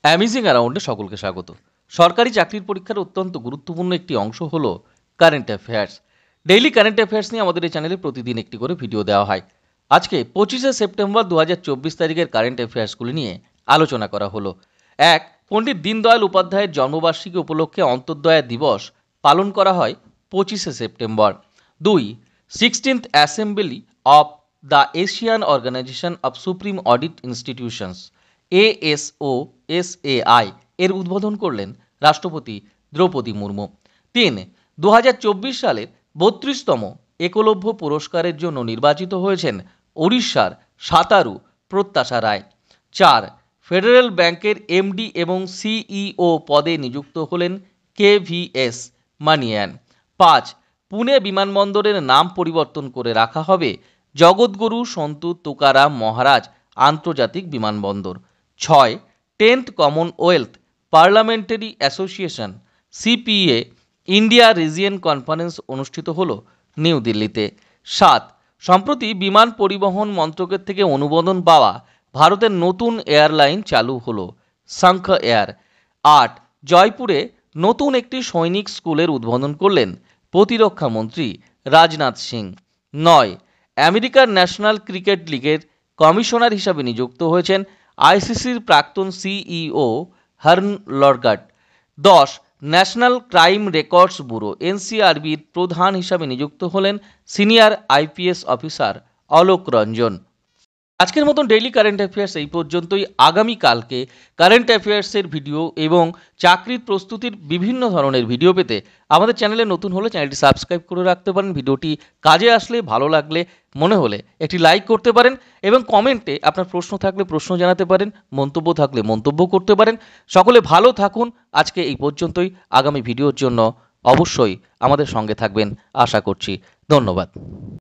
Amazing অ্যারাউন্ডে সকলকে স্বাগত। সরকারি চাকরির পরীক্ষার অত্যন্ত গুরুত্বপূর্ণ একটি অংশ হলো current affairs. Daily current affairs নিয়ে আমাদের এই চ্যানেলে প্রতিদিন একটি করে ভিডিও দেওয়া হয়। আজকে 25শে সেপ্টেম্বর 2024 তারিখের কারেন্ট অ্যাফেয়ার্সগুলি নিয়ে আলোচনা করা হলো। এক, পণ্ডিত দীনদয়াল উপাধ্যায়ের জন্মবার্ষিকী উপলক্ষে অন্তর্দয়া দিবস পালন করা হয় 25শে September. 2, 16th assembly of the Asian organisation of supreme audit institutions ASOSAI এর উদ্বোধন করলেন রাষ্ট্রপতি দ্রৌপদী মুর্মু। 3, 2024 সালের 32তম একলব্য পুরস্কারের জন্য নির্বাচিত হয়েছেন ওড়িশার সাঁতারু প্রত্যাশা রায়। 4, ফেডারেল ব্যাংকের এমডি এবং সিইও পদে নিযুক্ত হলেন KVS মানিয়ান। 5, পুনে বিমানবন্দরের নাম পরিবর্তন করে রাখা হবে জগৎগুরু সন্ত তুকারাম মহারাজ আন্তর্জাতিক বিমানবন্দর। 6, 10th Commonwealth parliamentary association CPA India region conference অনুষ্ঠিত হলো নিউ দিল্লিতে। 7, সম্প্রতি বিমান পরিবহন মন্ত্রকের থেকে অনুমোদন পাওয়া ভারতের নতুন এয়ারলাইন চালু হলো শঙ্খ এয়ার। 8, জয়পুরে নতুন একটি সৈনিক স্কুলের উদ্বোধন করলেন প্রতিরক্ষা মন্ত্রী রাজনাথ সিং। 9, আমেরিকার ন্যাশনাল ক্রিকেট লিগের কমিশনার হিসাবে নিযুক্ত হয়েছেন আইসিসির প্রাক্তন CEO Haroon Lorgat. 10, National Crime Records Bureau NCRBর প্রধান হিসাবে নিযুক্ত হলেন senior IPS officer Alok Ranjan. আজকের মতন ডেইলি কারেন্ট অ্যাফেয়ার্স এই পর্যন্তই। আগামীকালকে কারেন্ট অ্যাফেয়ার্সের ভিডিও এবং চাকরির প্রস্তুতির বিভিন্ন ধরনের ভিডিও পেতে আমাদের চ্যানেলে নতুন হলে চ্যানেলটি সাবস্ক্রাইব করে রাখতে পারেন। ভিডিওটি কাজে আসলে, ভালো লাগলে, মনে হলে একটি লাইক করতে পারেন এবং কমেন্টে আপনার প্রশ্ন থাকলে প্রশ্ন জানাতে পারেন, মন্তব্য থাকলে মন্তব্য করতে পারেন। সকলে ভালো থাকুন। আজকে এই পর্যন্তই। আগামী ভিডিওর জন্য অবশ্যই আমাদের সঙ্গে থাকবেন আশা করছি। ধন্যবাদ।